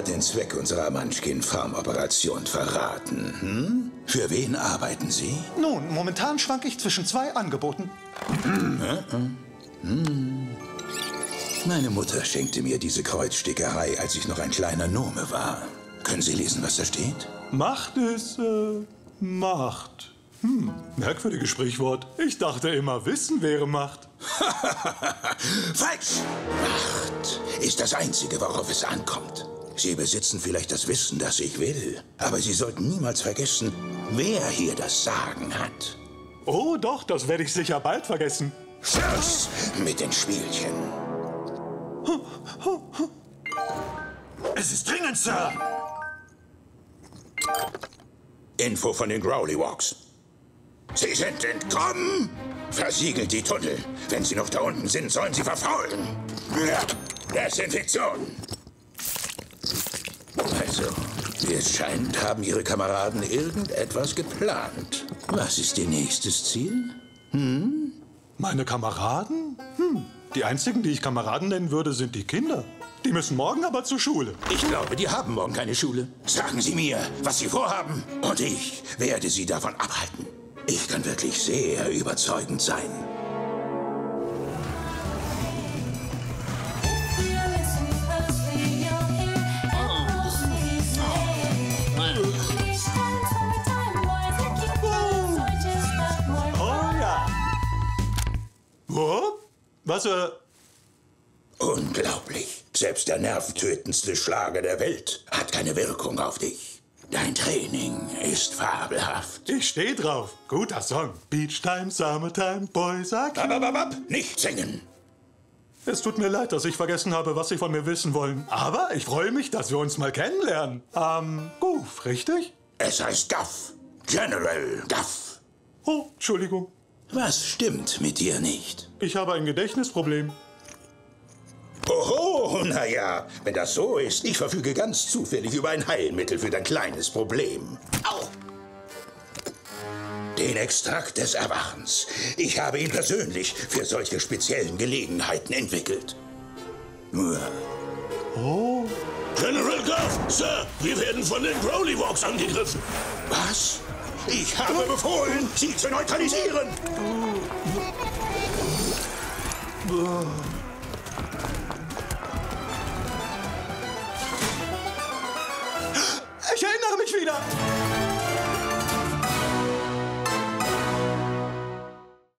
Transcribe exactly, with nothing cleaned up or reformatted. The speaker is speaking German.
hat den Zweck unserer Munchkin-Farm-Operation verraten. Hm? Für wen arbeiten Sie? Nun, momentan schwanke ich zwischen zwei Angeboten. Hm. Hm. Meine Mutter schenkte mir diese Kreuzstickerei, als ich noch ein kleiner Gnome war. Können Sie lesen, was da steht? Macht ist, äh, Macht. Hm, merkwürdiges Sprichwort. Ich dachte immer, Wissen wäre Macht. Falsch! Macht ist das Einzige, worauf es ankommt. Sie besitzen vielleicht das Wissen, das ich will. Aber Sie sollten niemals vergessen, wer hier das Sagen hat. Oh doch, das werde ich sicher bald vergessen. Schluss mit den Spielchen. Es ist dringend, Sir. Info von den Growlywalks. Sie sind entkommen! Versiegelt die Tunnel. Wenn Sie noch da unten sind, sollen Sie verfaulen. Ja, Desinfektion. Also, wie es scheint, haben Ihre Kameraden irgendetwas geplant. Was ist Ihr nächstes Ziel? Hm? Meine Kameraden? Hm, die einzigen, die ich Kameraden nennen würde, sind die Kinder. Die müssen morgen aber zur Schule. Ich glaube, die haben morgen keine Schule. Sagen Sie mir, was Sie vorhaben, und ich werde Sie davon abhalten. Ich kann wirklich sehr überzeugend sein. Oh ja. Wo? Was, äh... Unglaublich. Selbst der nerventötendste Schlager der Welt hat keine Wirkung auf dich. Dein Training ist fabelhaft. Ich stehe drauf. Guter Song. Beachtime, Summertime, Boys are cute. Ab, ab, ab, nicht singen. Es tut mir leid, dass ich vergessen habe, was Sie von mir wissen wollen. Aber ich freue mich, dass wir uns mal kennenlernen. Am Goof, richtig? Es heißt Duff. General Duff. Oh, Entschuldigung. Was stimmt mit dir nicht? Ich habe ein Gedächtnisproblem. Oho, naja, wenn das so ist, ich verfüge ganz zufällig über ein Heilmittel für dein kleines Problem. Au! Den Extrakt des Erwachens. Ich habe ihn persönlich für solche speziellen Gelegenheiten entwickelt. Oh. General Duff, Sir, wir werden von den Growlywalks angegriffen. Was? Ich habe befohlen, sie zu neutralisieren. Oh.